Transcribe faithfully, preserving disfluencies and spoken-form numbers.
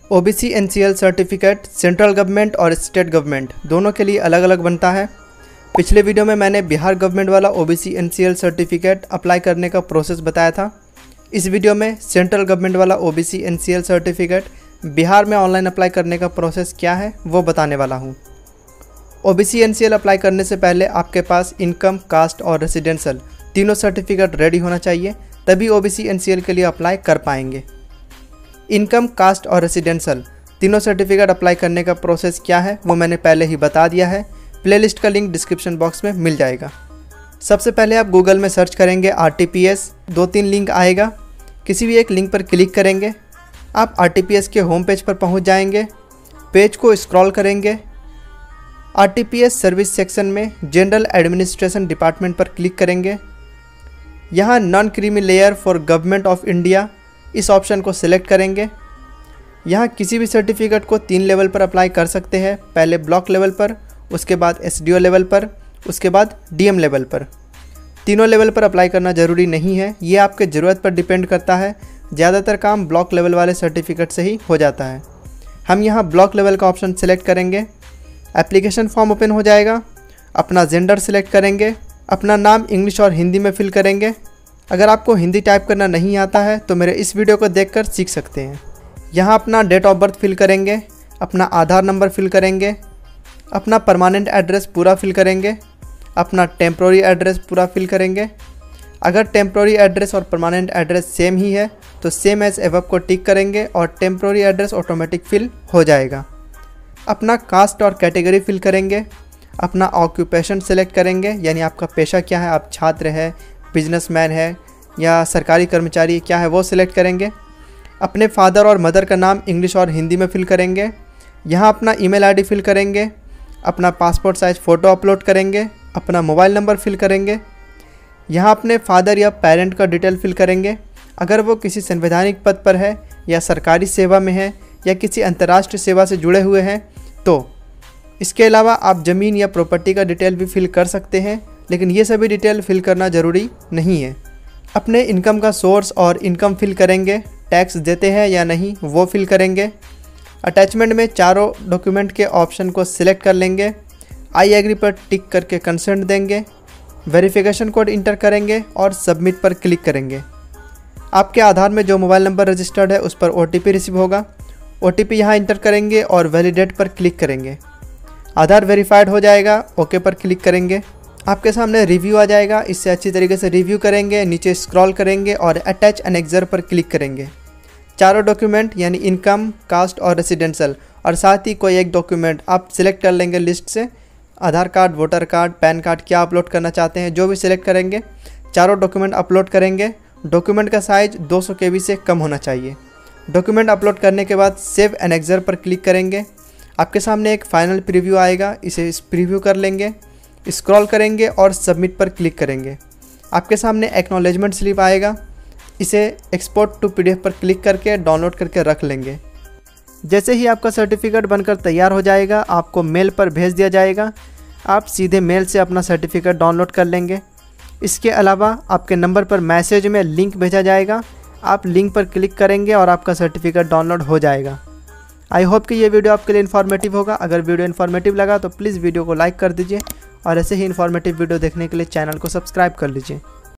OBC NCL certificate central government और state government दोनों के लिए अलग अलग बनता है। पिछले वीडियो में मैंने बिहार गवर्नमेंट वाला ओबीसी एनसीएल सर्टिफिकेट अप्लाई करने का प्रोसेस बताया था। इस वीडियो में सेंट्रल गवर्नमेंट वाला ओबीसी एनसीएल सर्टिफिकेट बिहार में ऑनलाइन अप्लाई करने का प्रोसेस क्या है वो बताने वाला हूँ। ओबीसी एनसीएल अप्लाई करने से पहले आपके पास इनकम, कास्ट और रेसिडेंशियल तीनों सर्टिफिकेट रेडी होना चाहिए, तभी ओबीसी एनसीएल के लिए अप्लाई कर पाएंगे। इनकम, कास्ट और रेसिडेंशियल तीनों सर्टिफिकेट अप्लाई करने का प्रोसेस क्या है वो मैंने पहले ही बता दिया है। प्लेलिस्ट का लिंक डिस्क्रिप्शन बॉक्स में मिल जाएगा। सबसे पहले आप गूगल में सर्च करेंगे आर टी पी एस, दो तीन लिंक आएगा, किसी भी एक लिंक पर क्लिक करेंगे। आप आर टी पी एस के होम पेज पर पहुंच जाएंगे। पेज को स्क्रॉल करेंगे। R T P S service section में जनरल एडमिनिस्ट्रेशन डिपार्टमेंट पर क्लिक करेंगे। यहाँ non creamy layer for government of India इस ऑप्शन को सिलेक्ट करेंगे। यहाँ किसी भी सर्टिफिकेट को तीन लेवल पर अप्लाई कर सकते हैं, पहले ब्लॉक लेवल पर, उसके बाद एस डी ओ लेवल पर, उसके बाद डी एम लेवल पर। तीनों लेवल पर अप्लाई करना ज़रूरी नहीं है, ये आपके ज़रूरत पर डिपेंड करता है। ज़्यादातर काम ब्लॉक लेवल वाले सर्टिफिकेट से ही हो जाता है। हम यहाँ ब्लॉक लेवल का ऑप्शन सिलेक्ट करेंगे। एप्लीकेशन फॉर्म ओपन हो जाएगा। अपना जेंडर सिलेक्ट करेंगे। अपना नाम इंग्लिश और हिंदी में फिल करेंगे। अगर आपको हिंदी टाइप करना नहीं आता है तो मेरे इस वीडियो को देखकर सीख सकते हैं। यहाँ अपना डेट ऑफ बर्थ फिल करेंगे। अपना आधार नंबर फिल करेंगे। अपना परमानेंट एड्रेस पूरा फिल करेंगे। अपना टेम्प्रोरी एड्रेस पूरा फिल करेंगे। अगर टेम्प्रोरी एड्रेस और परमानेंट एड्रेस सेम ही है तो सेम एज एबव को टिक करेंगे और टेम्प्रोरी एड्रेस ऑटोमेटिक फिल हो जाएगा। अपना कास्ट और कैटेगरी फिल करेंगे। अपना ऑक्यूपेशन सेलेक्ट करेंगे, यानी आपका पेशा क्या है, आप छात्र है, बिजनेसमैन है या सरकारी कर्मचारी क्या है वो सिलेक्ट करेंगे। अपने फादर और मदर का नाम इंग्लिश और हिंदी में फिल करेंगे। यहाँ अपना ईमेल आईडी फिल करेंगे। अपना पासपोर्ट साइज़ फ़ोटो अपलोड करेंगे। अपना मोबाइल नंबर फिल करेंगे। यहाँ अपने फादर या पेरेंट का डिटेल फिल करेंगे। अगर वो किसी संवैधानिक पद पर है या सरकारी सेवा में है या किसी अंतर्राष्ट्रीय सेवा से जुड़े हुए हैं तो। इसके अलावा आप ज़मीन या प्रॉपर्टी का डिटेल भी फिल कर सकते हैं, लेकिन ये सभी डिटेल फिल करना ज़रूरी नहीं है। अपने इनकम का सोर्स और इनकम फिल करेंगे। टैक्स देते हैं या नहीं वो फिल करेंगे। अटैचमेंट में चारों डॉक्यूमेंट के ऑप्शन को सिलेक्ट कर लेंगे। आई एग्री पर टिक करके कंसेंट देंगे। वेरिफिकेशन कोड इंटर करेंगे और सबमिट पर क्लिक करेंगे। आपके आधार में जो मोबाइल नंबर रजिस्टर्ड है उस पर ओ टी पी रिसीव होगा। ओ टी पी यहाँ इंटर करेंगे और वैलिडेट पर क्लिक करेंगे। आधार वेरीफाइड हो जाएगा, ओके पर क्लिक करेंगे। आपके सामने रिव्यू आ जाएगा, इससे अच्छी तरीके से रिव्यू करेंगे, नीचे स्क्रॉल करेंगे और अटैच एनेक्सर पर क्लिक करेंगे। चारों डॉक्यूमेंट यानी इनकम, कास्ट और रेसिडेंशियल और साथ ही कोई एक डॉक्यूमेंट आप सिलेक्ट कर लेंगे लिस्ट से। Aadhaar card, voter card, PAN card क्या अपलोड करना चाहते हैं जो भी सिलेक्ट करेंगे। चारों डॉक्यूमेंट अपलोड करेंगे। डॉक्यूमेंट का साइज दो सौ के बी से कम होना चाहिए। डॉक्यूमेंट अपलोड करने के बाद सेव एनेक्सर पर क्लिक करेंगे। आपके सामने एक फाइनल प्रीव्यू आएगा, इसे इस प्रीव्यू कर लेंगे, स्क्रॉल करेंगे और सबमिट पर क्लिक करेंगे। आपके सामने एक्नॉलेजमेंट स्लिप आएगा, इसे एक्सपोर्ट टू पीडीएफ पर क्लिक करके डाउनलोड करके रख लेंगे। जैसे ही आपका सर्टिफिकेट बनकर तैयार हो जाएगा आपको मेल पर भेज दिया जाएगा। आप सीधे मेल से अपना सर्टिफिकेट डाउनलोड कर लेंगे। इसके अलावा आपके नंबर पर मैसेज में लिंक भेजा जाएगा, आप लिंक पर क्लिक करेंगे और आपका सर्टिफिकेट डाउनलोड हो जाएगा। आई होप कि ये वीडियो आपके लिए इन्फॉर्मेटिव होगा। अगर वीडियो इन्फॉर्मेटिव लगा तो प्लीज़ वीडियो को लाइक कर दीजिए और ऐसे ही इन्फॉर्मेटिव वीडियो देखने के लिए चैनल को सब्सक्राइब कर लीजिए।